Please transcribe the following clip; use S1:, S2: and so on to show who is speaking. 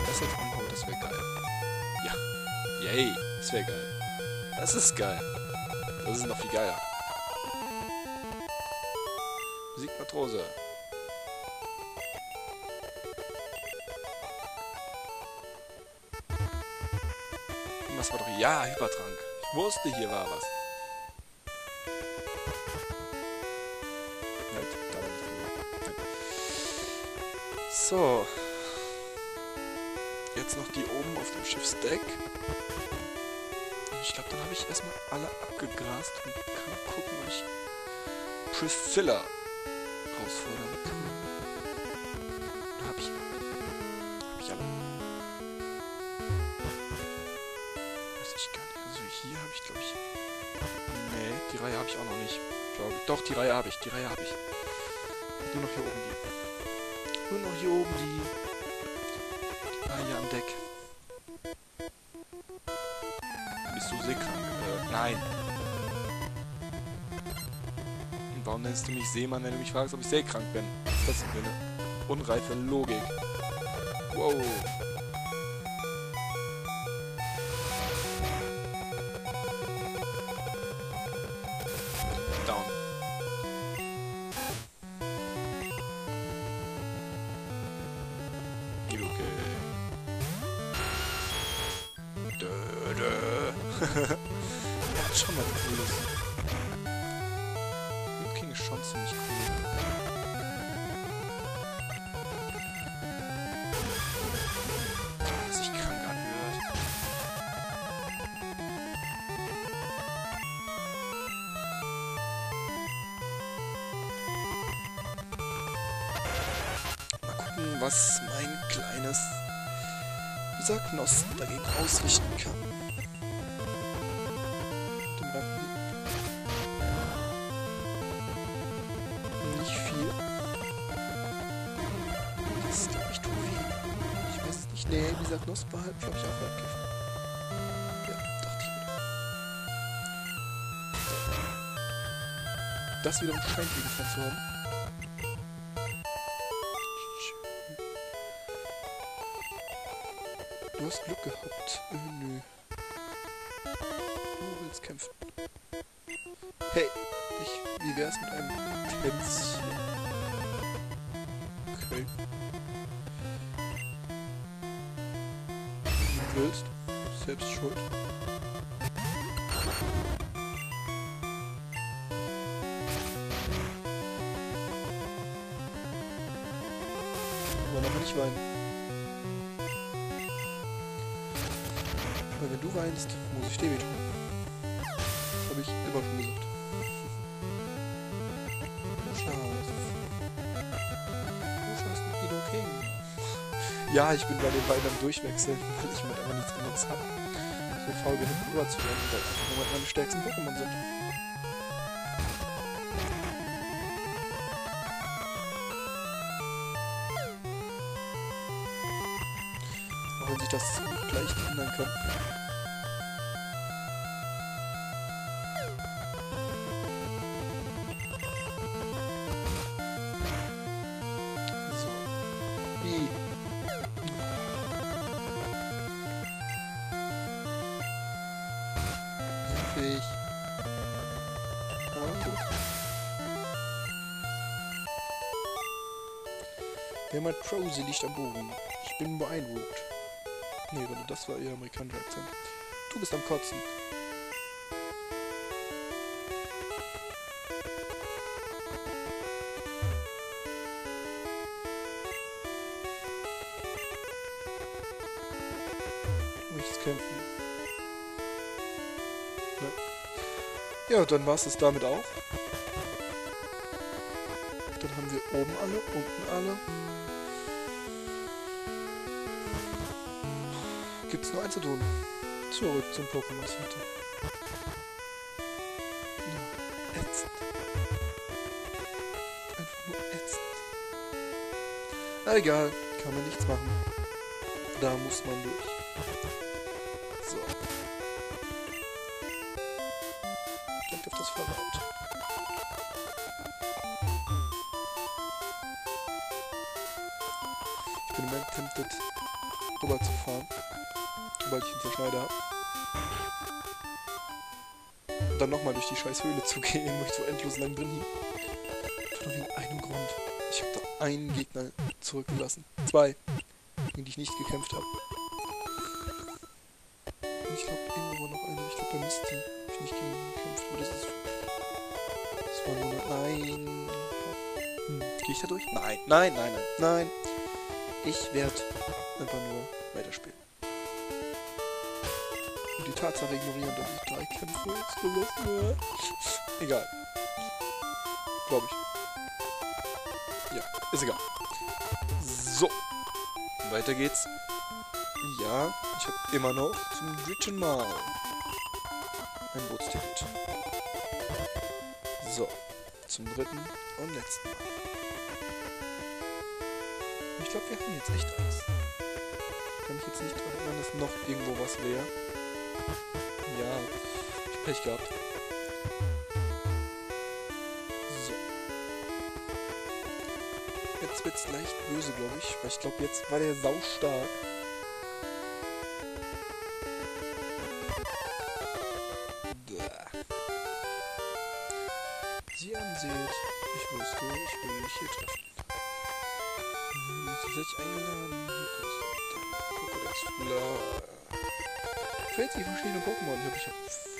S1: das jetzt anhaut, das wäre geil. Ja. Yay. Das wäre geil. Das ist geil. Das ist noch viel geiler. Musikmatrose. Was war doch... Ja, Hypertrank. Ich wusste, hier war was. Halt, da war nicht drüber. So. Jetzt noch die oben auf dem Schiffsdeck. Ich glaube, dann habe ich erstmal alle abgegrast und kann gucken, ob ich Priscilla herausfordern kann. Da habe ich alle. Weiß ich gar nicht. Also hier habe ich, glaube ich... Nee, die Reihe habe ich auch noch nicht. Glaube ich. Doch, die Reihe habe ich. Die Reihe habe ich. Nur noch hier oben die. Nur noch hier oben die... Reihe am Deck. Bist du seekrank? Nein. Und warum nennst du mich Seemann, wenn du mich fragst, ob ich seekrank bin? Was ist das denn für eine unreife Logik? Wow. Down. Okay. Ja, schon mal cooles. King ist schon ziemlich cool. Was sich krank anhört. Mal gucken, was mein kleines Knospen dagegen ausrichten kann. Nicht viel. Das glaube ich tut weh. Ich weiß es nicht. Nee, dieser Knospe halt, glaube ich, auch Gift. Ja, dachte ich mir. Das wiederum scheint Gegenstand zu haben. Du hast Glück gehabt. Nö. Du willst kämpfen. Hey, wie wär's mit einem Tänzchen? Okay. Wenn du willst, selbst schuld. Aber noch nicht weinen. Weil wenn du weinst, muss ich dir wehtun. Das habe ich immer schon gesagt. Ja, ich bin bei den beiden am Durchwechseln, weil ich mit einfach nichts anderes habe. So faul genug rüber zu werden, weil einfach nur meine stärksten Pokémon sind. Auch wenn sich das leicht ändern kann. So. Wie? Fähig. Ah, gut. Der Matrose liegt am Boden. Ich bin beeindruckt. Nee, warte, das war ihr amerikanischer Akzent. Du bist am Kotzen. Du möchtest kämpfen. Ja, dann war es das damit auch. Dann haben wir oben alle, unten alle. Gibt's nur eins zu tun. Zurück zum Pokémon Center. Ja, ätzend. Einfach nur ätzend. Na egal, kann man nichts machen. Da muss man durch. So. Denkt auf das Fahrrad. Ich bin immer tempted, rüber zu fahren. Sobald ich einen Zerschneider habe. Und dann nochmal durch die scheiß Höhle zu gehen, wo ich so endlos lang drin hing. Nur wegen einem Grund. Ich habe da einen Gegner zurückgelassen. 2, gegen die ich nicht gekämpft habe. Und ich glaube, irgendwo war noch einer. Ich glaube, bei Misty habe ich nicht gegen ihn gekämpft. Aber das ist... Das war nur... Nein. Gehe ich da durch? Nein, nein, nein, nein, nein. Ich werde einfach nur weiterspielen. Und die Tatsache ignorieren, dass ich 3 Kämpfe jetzt gelassen habe. Egal. Glaube ich. Ja, ist egal. So. Weiter geht's. Ja, ich habe immer noch zum 3. Mal ein Bootsticket. So. Zum 3. und letzten Mal. Ich glaube, wir haben jetzt echt alles. Kann mich jetzt nicht dran erinnern, dass noch irgendwo was wäre. Ja, ich hab Pech gehabt. So. Jetzt wird's leicht böse, glaube ich. Weil ich glaube, jetzt war der saustark. Sie ansieht. Ich wusste, ich will mich hier treffen. Tatsächlich eingeladen. Crocodile. Für jetzt die verschiedenen Pokémon. Ich habe